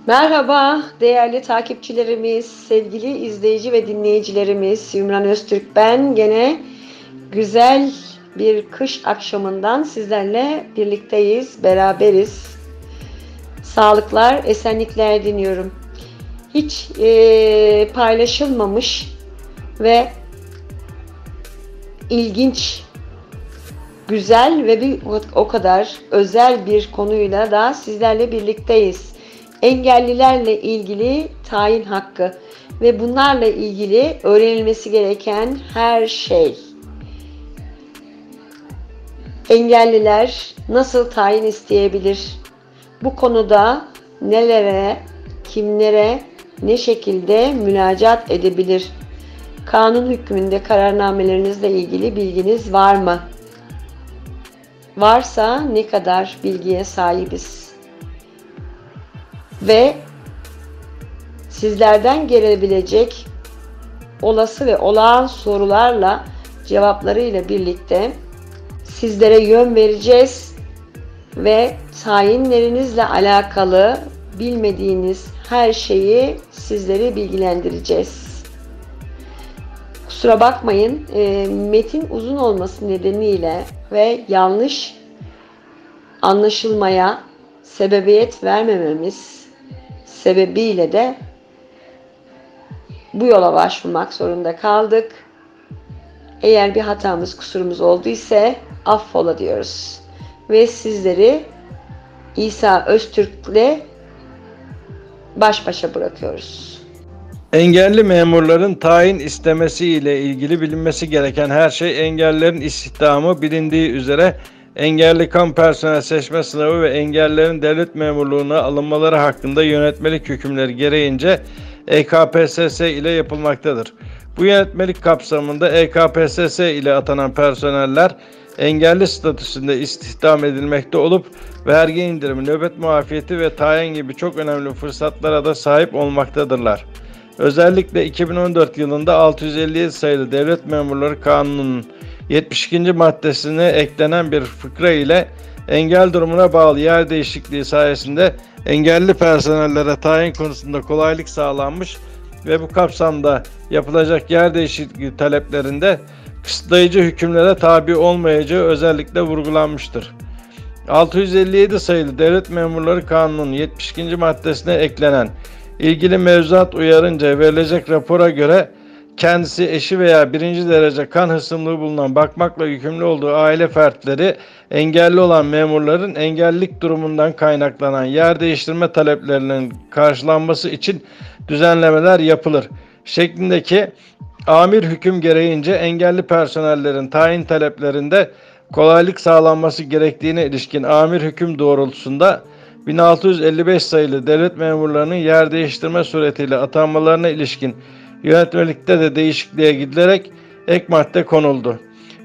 Merhaba değerli takipçilerimiz, sevgili izleyici ve dinleyicilerimiz. Ümran Öztürk ben. Gene güzel bir kış akşamından sizlerle birlikteyiz, beraberiz. Sağlıklar, esenlikler diliyorum. Hiç paylaşılmamış ve ilginç, güzel ve o kadar özel bir konuyla da sizlerle birlikteyiz. Engellilerle ilgili tayin hakkı ve bunlarla ilgili öğrenilmesi gereken her şey. Engelliler nasıl tayin isteyebilir? Bu konuda nelere, kimlere, ne şekilde müracaat edebilir? Kanun hükmünde kararnamelerinizle ilgili bilginiz var mı? Varsa ne kadar bilgiye sahibiz? Ve sizlerden gelebilecek olası ve olağan sorularla, cevaplarıyla birlikte sizlere yön vereceğiz ve tayinlerinizle alakalı bilmediğiniz her şeyi sizleri bilgilendireceğiz. Kusura bakmayın, metin uzun olması nedeniyle ve yanlış anlaşılmaya sebebiyet vermememiz sebebiyle de bu yola başvurmak zorunda kaldık. Eğer bir hatamız, kusurumuz olduysa affola diyoruz. Ve sizleri İsa Öztürk'le baş başa bırakıyoruz. Engelli memurların tayin istemesi ile ilgili bilinmesi gereken her şey engellilerin istihdamı bilindiği üzere engelli kamu personel seçme sınavı ve engellilerin devlet memurluğuna alınmaları hakkında yönetmelik hükümleri gereğince EKPSS ile yapılmaktadır. Bu yönetmelik kapsamında EKPSS ile atanan personeller engelli statüsünde istihdam edilmekte olup vergi indirimi, nöbet muafiyeti ve tayin gibi çok önemli fırsatlara da sahip olmaktadırlar. Özellikle 2014 yılında 657 sayılı Devlet Memurları Kanunu'nun 72. maddesine eklenen bir fıkra ile engel durumuna bağlı yer değişikliği sayesinde engelli personellere tayin konusunda kolaylık sağlanmış ve bu kapsamda yapılacak yer değişikliği taleplerinde kısıtlayıcı hükümlere tabi olmayacağı özellikle vurgulanmıştır. 657 sayılı Devlet Memurları Kanunu'nun 72. maddesine eklenen ilgili mevzuat uyarınca verilecek rapora göre kendisi, eşi veya birinci derece kan hısımlığı bulunan bakmakla yükümlü olduğu aile fertleri engelli olan memurların engellilik durumundan kaynaklanan yer değiştirme taleplerinin karşılanması için düzenlemeler yapılır şeklindeki amir hüküm gereğince engelli personellerin tayin taleplerinde kolaylık sağlanması gerektiğine ilişkin amir hüküm doğrultusunda 1655 sayılı devlet memurlarının yer değiştirme suretiyle atanmalarına ilişkin yönetmelikte de değişikliğe gidilerek ek madde konuldu.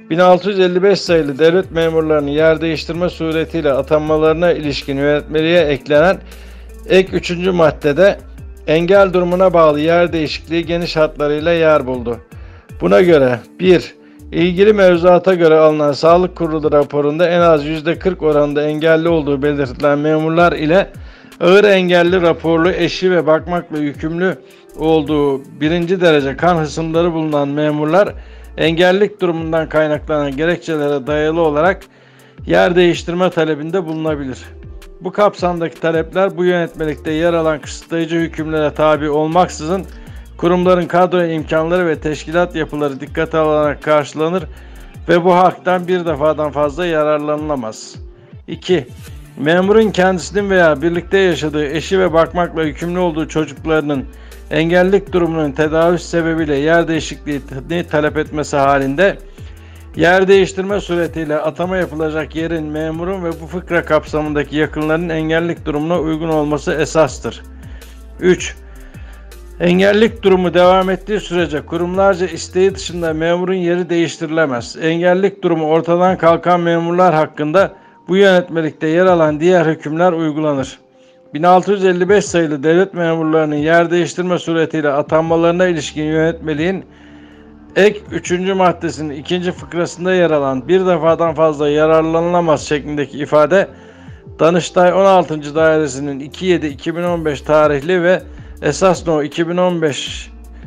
1655 sayılı devlet memurlarının yer değiştirme suretiyle atanmalarına ilişkin yönetmeliğe eklenen ek 3. maddede engel durumuna bağlı yer değişikliği geniş hatlarıyla yer buldu. Buna göre 1. İlgili mevzuata göre alınan sağlık kurulu raporunda en az %40 oranında engelli olduğu belirtilen memurlar ile ağır engelli raporlu eşi ve bakmakla yükümlü olduğu birinci derece kan hısımları bulunan memurlar engellilik durumundan kaynaklanan gerekçelere dayalı olarak yer değiştirme talebinde bulunabilir. Bu kapsamdaki talepler bu yönetmelikte yer alan kısıtlayıcı hükümlere tabi olmaksızın kurumların kadro imkanları ve teşkilat yapıları dikkate alınarak karşılanır ve bu haktan bir defadan fazla yararlanılamaz. 2. Memurun kendisinin veya birlikte yaşadığı eşi ve bakmakla yükümlü olduğu çocuklarının engellilik durumunun tedavisi sebebiyle yer değişikliğini talep etmesi halinde yer değiştirme suretiyle atama yapılacak yerin memurun ve bu fıkra kapsamındaki yakınlarının engellilik durumuna uygun olması esastır. 3. Engellilik durumu devam ettiği sürece kurumlarca isteği dışında memurun yeri değiştirilemez. Engellilik durumu ortadan kalkan memurlar hakkında bu yönetmelikte yer alan diğer hükümler uygulanır. 1655 sayılı devlet memurlarının yer değiştirme suretiyle atanmalarına ilişkin yönetmeliğin ek 3. maddesinin 2. fıkrasında yer alan bir defadan fazla yararlanılamaz şeklindeki ifade Danıştay 16. Dairesi'nin 2/7/2015 tarihli ve esas no 2015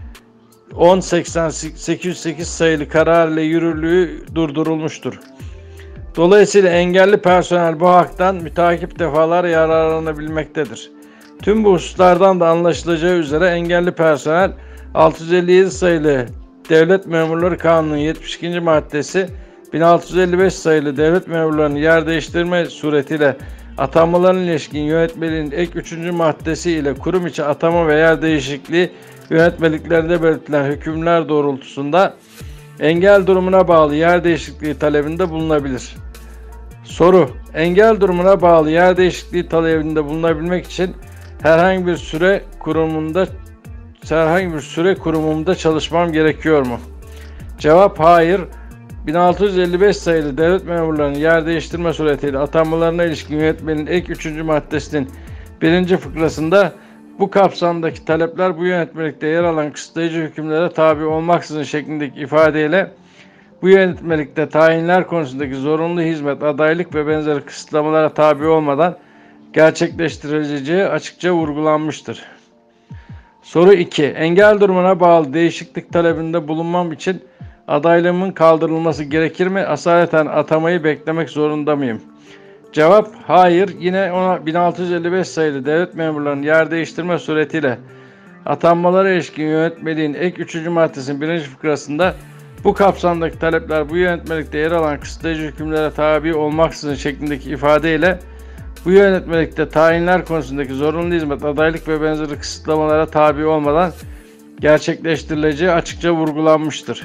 108808 sayılı karar ile yürürlüğü durdurulmuştur. Dolayısıyla engelli personel bu haktan müteakip defalar yararlanabilmektedir. Tüm bu hususlardan da anlaşılacağı üzere engelli personel 657 sayılı Devlet Memurları Kanunu'nun 72. maddesi, 1655 sayılı devlet memurlarının yer değiştirme suretiyle atanmalarına ilişkin yönetmeliğin ek 3. maddesi ile kurum içi atama ve yer değişikliği yönetmeliklerinde belirtilen hükümler doğrultusunda engel durumuna bağlı yer değişikliği talebinde bulunabilir. Soru: engel durumuna bağlı yer değişikliği talebinde bulunabilmek için herhangi bir süre kurumumda çalışmam gerekiyor mu? Cevap: hayır. 1655 sayılı devlet memurlarının yer değiştirme suretiyle atanmalarına ilişkin yönetmeliğin ek 3. maddesinin 1. fıkrasında bu kapsamdaki talepler bu yönetmelikte yer alan kısıtlayıcı hükümlere tabi olmaksızın şeklindeki ifadeyle bu yönetmelikte tayinler konusundaki zorunlu hizmet, adaylık ve benzeri kısıtlamalara tabi olmadan gerçekleştirileceği açıkça vurgulanmıştır. Soru 2. Engel durumuna bağlı değişiklik talebinde bulunmam için adaylığımın kaldırılması gerekir mi? Asaleten atamayı beklemek zorunda mıyım? Cevap: hayır. Yine 1655 sayılı devlet memurlarının yer değiştirme suretiyle atanmalara ilişkin yönetmeliğin ek 3. maddesinin 1. fıkrasında bu kapsamdaki talepler bu yönetmelikte yer alan kısıtlayıcı hükümlere tabi olmaksızın şeklindeki ifadeyle bu yönetmelikte tayinler konusundaki zorunlu hizmet, adaylık ve benzeri kısıtlamalara tabi olmadan gerçekleştirileceği açıkça vurgulanmıştır.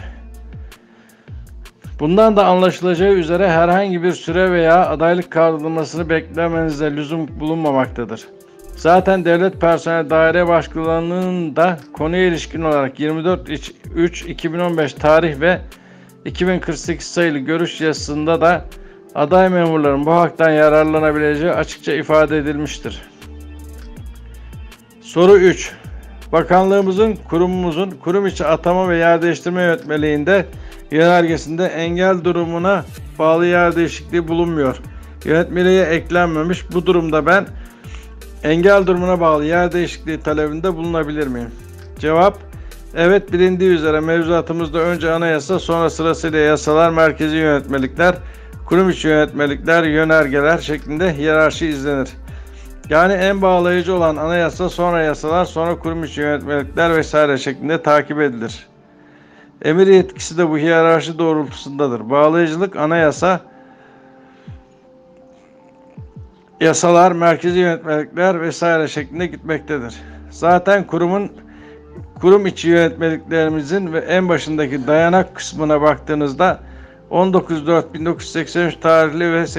Bundan da anlaşılacağı üzere herhangi bir süre veya adaylık kaldırılmasını beklemenize lüzum bulunmamaktadır. Zaten devlet personel daire başkanlığının da konuya ilişkin olarak 24/3/2015 tarih ve 2048 sayılı görüş yazısında da aday memurların bu haktan yararlanabileceği açıkça ifade edilmiştir. Soru 3. Bakanlığımızın, kurumumuzun kurum içi atama ve yer değiştirme yönetmeliğinde yönergesinde engel durumuna bağlı yer değişikliği bulunmuyor. Yönetmeliğe eklenmemiş. Bu durumda ben engel durumuna bağlı yer değişikliği talebinde bulunabilir miyim? Cevap: evet, bilindiği üzere mevzuatımızda önce anayasa, sonra sırasıyla yasalar, merkezi yönetmelikler, kurum içi yönetmelikler, yönergeler şeklinde hiyerarşi izlenir. Yani en bağlayıcı olan anayasa, sonra yasalar, sonra kurum içi yönetmelikler vesaire şeklinde takip edilir. Emir yetkisi de bu hiyerarşi doğrultusundadır. Bağlayıcılık anayasa, yasalar, merkezi yönetmelikler vesaire şeklinde gitmektedir. Zaten kurum içi yönetmeliklerimizin ve en başındaki dayanak kısmına baktığınızda 19.4.1983 tarihli ve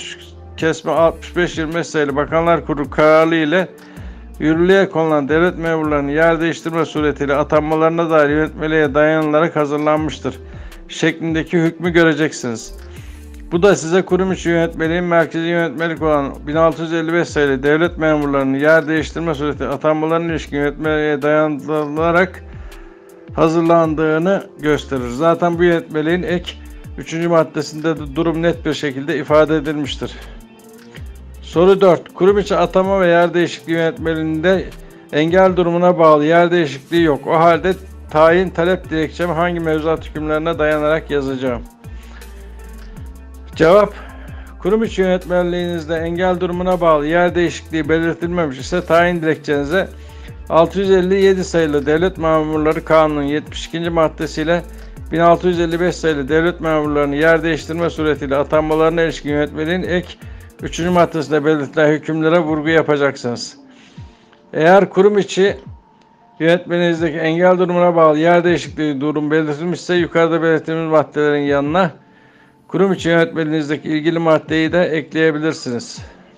83/65 sayılı Bakanlar Kurulu kararı ile yürürlüğe konulan devlet memurlarının yer değiştirme suretiyle atanmalarına dair yönetmeliğe dayanılarak hazırlanmıştır şeklindeki hükmü göreceksiniz. Bu da size kurum içi yönetmeliğin merkezi yönetmelik olan 1655 sayılı devlet memurlarının yer değiştirme suretiyle atanmalarına ilişkin yönetmeliğe dayanılarak hazırlandığını gösterir. Zaten bu yönetmeliğin ek 3. maddesinde de durum net bir şekilde ifade edilmiştir. Soru 4. Kurum içi atama ve yer değişikliği yönetmeliğinde engel durumuna bağlı yer değişikliği yok. O halde tayin talep dilekçemi hangi mevzuat hükümlerine dayanarak yazacağım? Cevap: kurum içi yönetmeliğinizde engel durumuna bağlı yer değişikliği belirtilmemiş ise tayin dilekçenize 657 sayılı Devlet Memurları Kanunu'nun 72. maddesiyle 1655 sayılı devlet memurlarının yer değiştirme suretiyle atanmalarına ilişkin yönetmeliğin ek 3. maddesinde belirtilen hükümlere vurgu yapacaksınız. Eğer kurum içi yönetmeliğinizdeki engel durumuna bağlı yer değişikliği durum belirtilmişse yukarıda belirttiğimiz maddelerin yanına kurum içi yönetmeliğinizdeki ilgili maddeyi de ekleyebilirsiniz.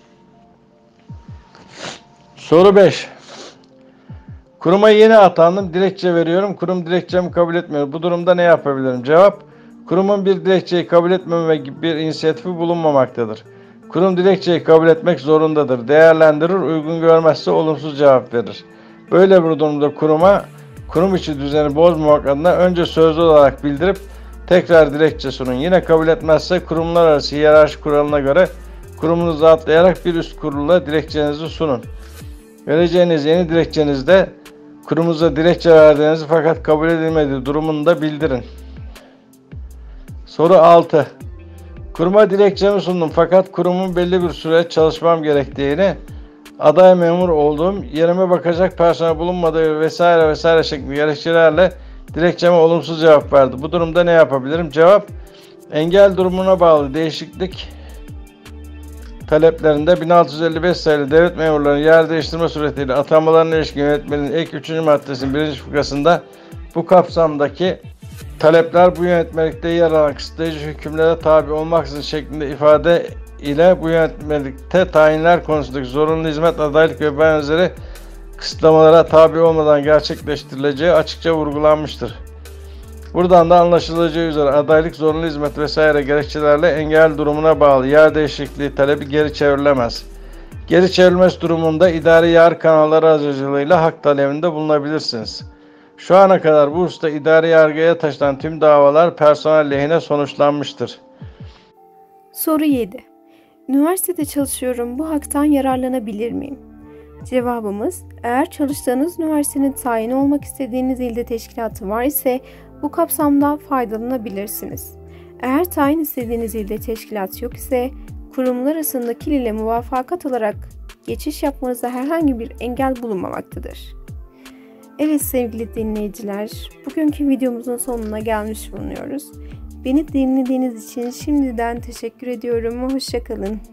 Soru 5. Kuruma yeni atandım, dilekçe veriyorum. Kurum dilekçemi kabul etmiyor. Bu durumda ne yapabilirim? Cevap: kurumun bir dilekçeyi kabul etmeme gibi bir inisiyatifi bulunmamaktadır. Kurum dilekçeyi kabul etmek zorundadır. Değerlendirir, uygun görmezse olumsuz cevap verir. Böyle bir durumda kurum içi düzeni bozmamak adına önce sözlü olarak bildirip tekrar dilekçe sunun. Yine kabul etmezse kurumlar arası hiyerarşi kuralına göre kurumunuzu atlayarak bir üst kurula dilekçenizi sunun. Vereceğiniz yeni dilekçenizde kurumunuza dilekçe verdiğinizi fakat kabul edilmediği durumunu da bildirin. Soru 6. Kuruma dilekçemi sundum fakat kurumun belli bir süre çalışmam gerektiğini, aday memur olduğum, yerime bakacak personel bulunmadığı vesaire şeklinde gerekçelerle dilekçeme olumsuz cevap verdi. Bu durumda ne yapabilirim? Cevap: engel durumuna bağlı değişiklik taleplerinde 1655 sayılı devlet memurlarının yer değiştirme suretiyle atanmalarına ilişkin yönetmenin ek 3. maddesinin 1. fıkrasında bu kapsamdaki talepler bu yönetmelikte yer alan kısıtlayıcı hükümlere tabi olmaksızın şeklinde ifade ile bu yönetmelikte tayinler konusundaki zorunlu hizmet, adaylık ve benzeri kısıtlamalara tabi olmadan gerçekleştirileceği açıkça vurgulanmıştır. Buradan da anlaşılacağı üzere adaylık, zorunlu hizmet vesaire gerekçelerle engel durumuna bağlı yer değişikliği talebi geri çevrilemez. Geri çevrilmesi durumunda idari yargı kanalları aracılığıyla hak talebinde bulunabilirsiniz. Şu ana kadar bu hususta idari yargıya taşınan tüm davalar personel lehine sonuçlanmıştır. Soru 7. Üniversitede çalışıyorum. Bu haktan yararlanabilir miyim? Cevabımız: eğer çalıştığınız üniversitenin tayin olmak istediğiniz ilde teşkilatı var ise bu kapsamda faydalanabilirsiniz. Eğer tayin istediğiniz ilde teşkilat yok ise kurumlar arasındaki ile muvafakat olarak geçiş yapmanıza herhangi bir engel bulunmamaktadır. Evet sevgili dinleyiciler, bugünkü videomuzun sonuna gelmiş bulunuyoruz. Beni dinlediğiniz için şimdiden teşekkür ediyorum. Hoşça kalın.